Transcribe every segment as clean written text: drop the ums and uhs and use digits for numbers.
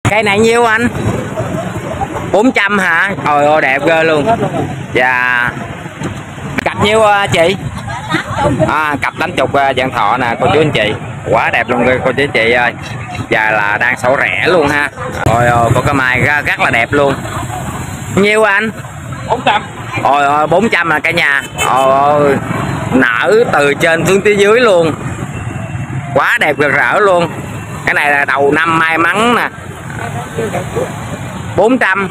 Cây này nhiêu anh? 400 hả? Trời ơi đẹp ghê luôn. Dạ. Cặp nhiêu chị? Cặp 80 vạn thọ nè cô chú anh chị. Quá đẹp luôn cô chú anh chị ơi. Và là đang sổ rẻ luôn ha. Ôi ôi có cái mai rất là đẹp luôn. Nhiêu anh? 400. Ôi ôi 400 mà cả nhà. Ôi ôi nở từ trên xuống tới dưới luôn. Quá đẹp rực rỡ luôn. Cái này là đầu năm may mắn nè. 400.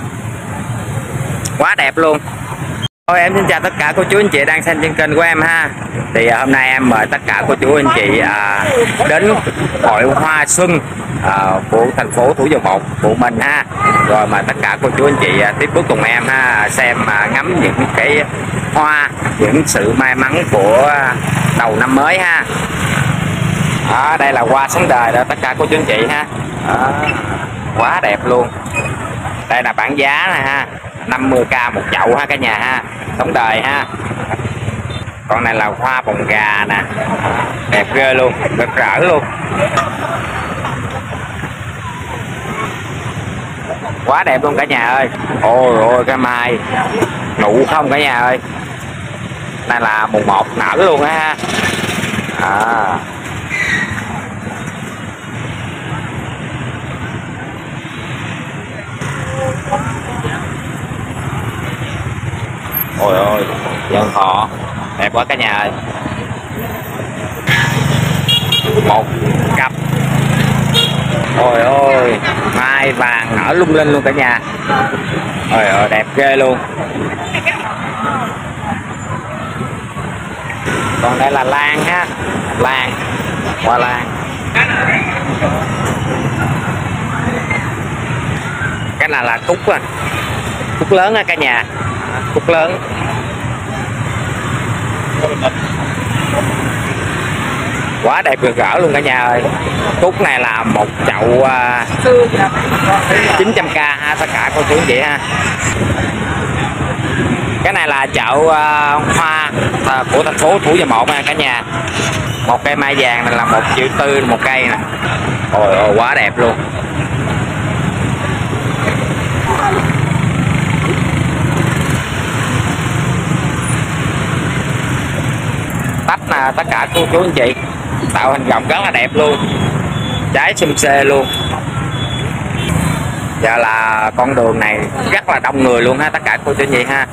Quá đẹp luôn. Thôi em xin chào tất cả cô chú anh chị đang xem trên kênh của em ha. Thì hôm nay em mời tất cả cô chú anh chị đến hội hoa xuân của thành phố Thủ Dầu Một của mình ha. Rồi mà tất cả cô chú anh chị tiếp bước cùng em ha, xem ngắm những cái hoa, những sự may mắn của đầu năm mới ha. Đây là hoa sống đời đó tất cả cô chú anh chị ha. Quá đẹp luôn. Đây là bảng giá nè ha, 50k một chậu ha cả nhà ha, sống đời ha. Con này là hoa bồng gà nè, đẹp ghê luôn, rực rỡ luôn. Quá đẹp luôn cả nhà ơi. Ôi ôi cái mai nụ không cả nhà ơi. Đây là mùng 1 nở luôn á ha. Ôi ôi dân họ đẹp quá cả nhà ơi. Một cặp. Ôi ôi mai vàng nở lung linh luôn cả nhà. Ôi ôi đẹp ghê luôn. Còn đây là lan ha, lan, hoa lan. Cái này là cúc à, cúc lớn á cả nhà, cúc lớn. Quá đẹp rực rỡ luôn cả nhà ơi. Cúc này là một chậu 900k ha tất cả cô chú chị ha. Cái này là chợ hoa của thành phố Thủ Dầu Một nha cả nhà. Một cây mai vàng này là 1,4 triệu một cây nè. Ôi ôi quá đẹp luôn. Tách nè tất cả cô chú anh chị, tạo hình rộng rất là đẹp luôn, trái xum xê luôn. Giờ là con đường này rất là đông người luôn ha tất cả cô chú anh chị ha.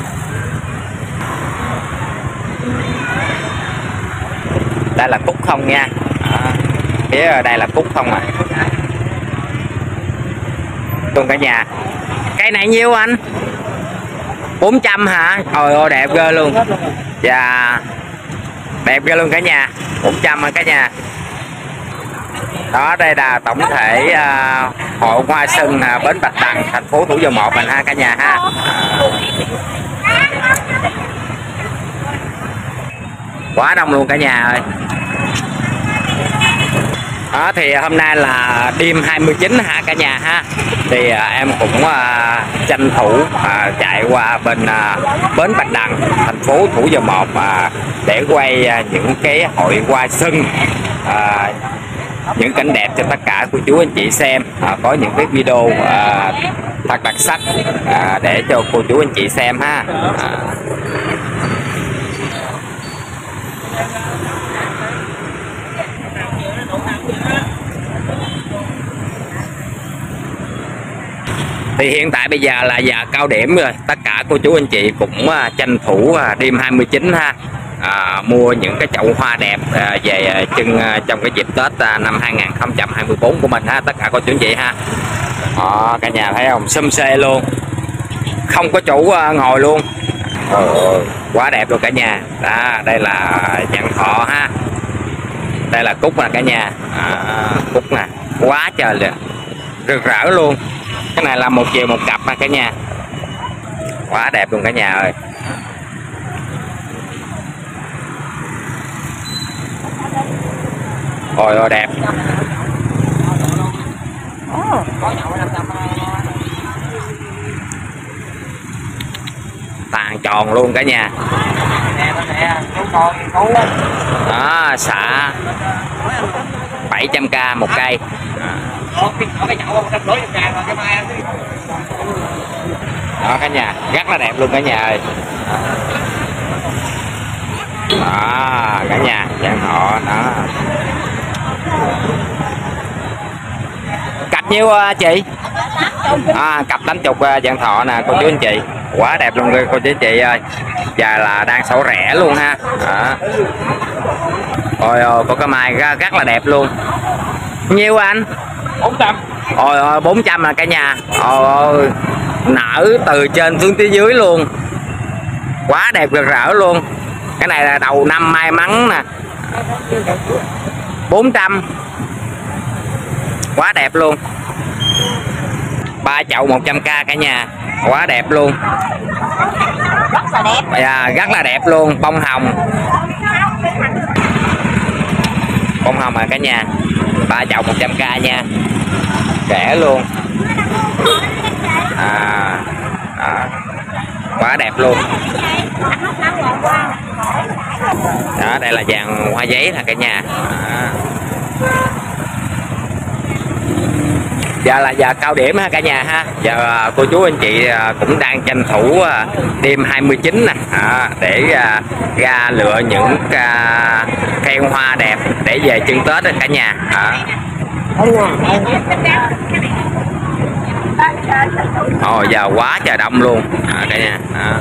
Đây là cúc không nha, phía ở đây là cúc không à luôn cả nhà. Cây này nhiêu anh? 400 hả? Trời ơi đẹp ghê luôn. Dạ đẹp ghê luôn cả nhà. 400 hả cả nhà. Đó đây là tổng thể hội hoa xuân bến Bạch Đằng thành phố Thủ Dầu Một mình ha cả nhà ha. Quá đông luôn cả nhà ơi. Đó thì hôm nay là đêm 29 hả cả nhà ha. Thì em cũng tranh thủ chạy qua bên bến Bạch Đằng thành phố Thủ Dầu Một để quay những cái hội hoa xuân, những cảnh đẹp cho tất cả cô chú anh chị xem. Có những cái video thật đặc sắc để cho cô chú anh chị xem ha. Thì hiện tại bây giờ là giờ cao điểm rồi, tất cả cô chú anh chị cũng tranh thủ đêm 29 ha, mua những cái chậu hoa đẹp về trưng trong cái dịp Tết năm 2024 của mình ha tất cả cô chú anh chị ha. Cả nhà thấy không, xum xê luôn, không có chủ ngồi luôn. Quá đẹp luôn cả nhà. Đó, đây là vạn thọ ha, đây là cúc nè cả nhà. Cúc nè quá trời liền, rực rỡ luôn. Cái này là 1 triệu một cặp ha cả nhà. Quá đẹp luôn cả nhà ơi. Ôi ôi đẹp. Tàn tròn luôn cả nhà. Đó xạ 700k một cây. Đó cả nhà, rất là đẹp luôn cả nhà ơi. Đó cả nhà, dạng họ đó. Cặp nhiêu chị? Cặp 80 vạn thọ nè cô chú anh chị, quá đẹp luôn cô chú anh chị ơi. Và là đang sổ rẻ luôn ha. Đó. Ôi có cái mai rất là đẹp luôn. Nhiêu anh? 400. Ôi 400 là cả nhà. Ôi nở từ trên xuống tới dưới luôn, quá đẹp rực rỡ luôn. Cái này là đầu năm may mắn nè. 400, quá đẹp luôn. 3 chậu 100k cả nhà, quá đẹp luôn. Rất là đẹp. Rất là đẹp luôn. Bông hồng, bông hồng à cả nhà. 3 chậu 100k nha, rẻ luôn. Quá đẹp luôn. Đó, đây là vàng hoa giấy nè cả nhà. Giờ là giờ cao điểm ha cả nhà ha. Giờ cô chú anh chị cũng đang tranh thủ đêm 29 nè, để ra lựa những cây hoa đẹp để về chân Tết đó cả nhà. Giờ quá trời đông luôn cả nhà.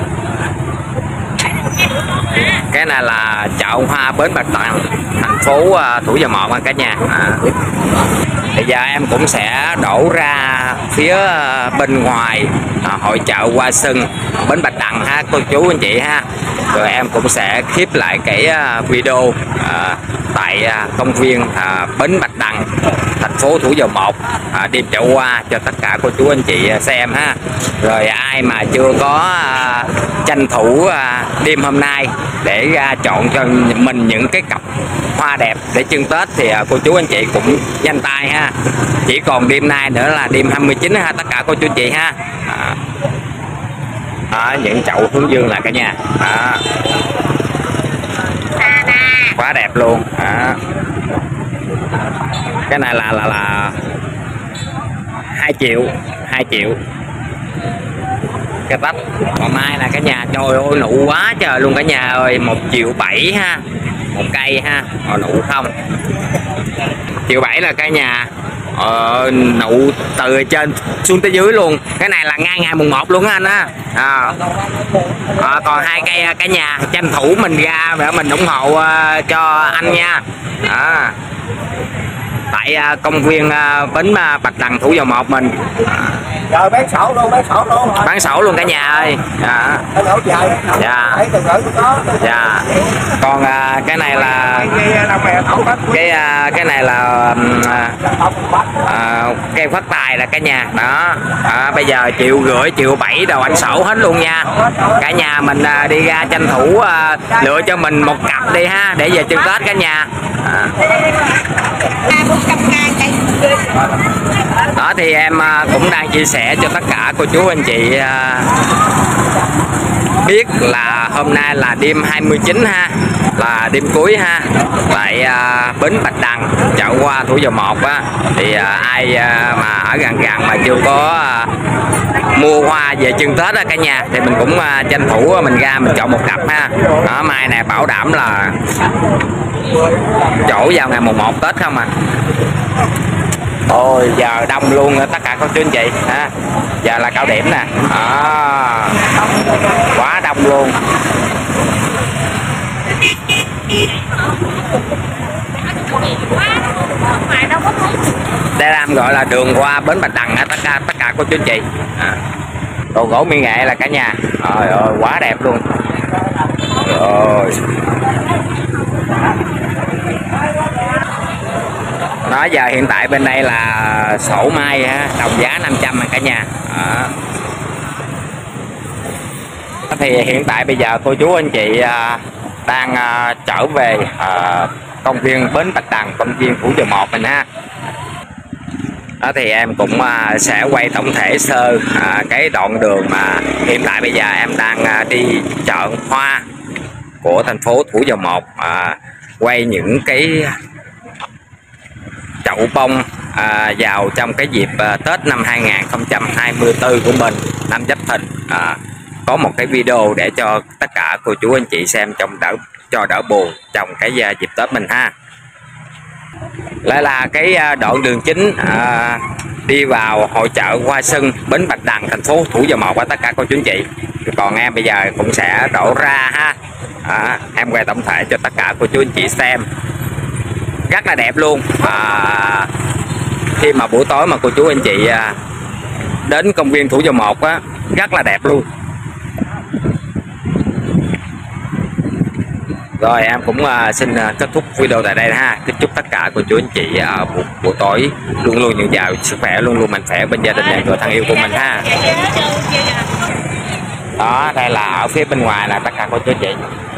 Cái này là chợ hoa Bến Bạch Đằng, thành phố Thủ Dầu Một cả nhà. Bây giờ em cũng sẽ đổ ra phía bên ngoài hội chợ Hoa Xuân Bến Bạch Đằng ha cô chú anh chị ha. Rồi em cũng sẽ clip lại cái video tại công viên Bến Bạch Đằng, thành phố Thủ Dầu Một, đêm chợ hoa cho tất cả cô chú anh chị xem ha. Rồi ai mà chưa có tranh thủ đêm hôm nay để ra chọn cho mình những cái cặp hoa đẹp để trưng Tết thì cô chú anh chị cũng nhanh tay ha. Chỉ còn đêm nay nữa là đêm 29 ha tất cả cô chú anh chị ha. Những chậu hướng dương là cả nhà. Quá đẹp luôn. Cái này là 2 triệu cái tách. Còn mai là cả nhà, trời ơi nụ quá trời luôn cả nhà ơi. 1,7 triệu ha, một cây ha. Nụ không 1,7 triệu là cả nhà. Nụ từ trên xuống tới dưới luôn. Cái này là ngay ngày mùng 1 luôn á anh á. Còn 2 cây cả nhà, tranh thủ mình ra để mình ủng hộ cho anh nha. Tại công viên Bến Bạch Đằng Thủ Dầu Một mình. Rồi bán sổ luôn, bán sổ luôn cả nhà ơi. Còn cái này là cái này là cây phát tài là cả nhà đó. Bây giờ 1,5 triệu, 1,7 triệu đồ anh sổ hết luôn nha. Cả nhà mình đi ra tranh thủ lựa cho mình một cặp đi ha, để về chân Tết cả nhà. Đó thì em cũng đang chia sẻ cho tất cả cô chú anh chị biết là hôm nay là đêm 29 ha, là đêm cuối ha, tại Bến Bạch Đằng chợ hoa Thủ Dầu Một á. Thì ai mà ở gần mà chưa có mua hoa về chân Tết đó cả nhà thì mình cũng tranh thủ mình ra mình chọn một cặp ha. Mai này bảo đảm là chỗ vào ngày mùng 1 Tết không à. Ôi giờ đông luôn tất cả các chú anh chị ha. Giờ là cao điểm nè. Quá đông luôn. Đây là em gọi là đường qua Bến Bạch Đằng tất cả cô chú anh chị. Đồ gỗ mỹ nghệ là cả nhà. Trời ơi quá đẹp luôn. Rồi. Đó giờ hiện tại bên đây là sổ mai ha, đồng giá 500 cả nhà. Thì hiện tại bây giờ cô chú anh chị đang trở về công viên Bến Bạch Đằng, công viên Thủ Dầu Một mình ha. Đó thì em cũng sẽ quay tổng thể sơ cái đoạn đường mà hiện tại bây giờ em đang đi chợ hoa của thành phố Thủ Dầu Một, quay những cái chậu bông vào trong cái dịp Tết năm 2024 của mình, năm Giáp Thìn, có một cái video để cho tất cả cô chú anh chị xem cho đỡ buồn trong cái dịp Tết mình ha. Lại là cái đoạn đường chính đi vào hội chợ Hoa Xuân, bến Bạch Đằng, thành phố Thủ Dầu Một của tất cả cô chú anh chị. Còn em bây giờ cũng sẽ đổ ra ha. Em quay tổng thể cho tất cả cô chú anh chị xem, rất là đẹp luôn. Khi mà buổi tối mà cô chú anh chị đến công viên Thủ Dầu Một á, rất là đẹp luôn. Rồi em cũng xin kết thúc video tại đây ha. Kính chúc tất cả cô chú anh chị buổi tối luôn luôn dồi dào sức khỏe, luôn luôn mạnh khỏe bên gia đình và thân yêu của mình ha. Đó, đây là ở phía bên ngoài là tất cả cô chú anh chị.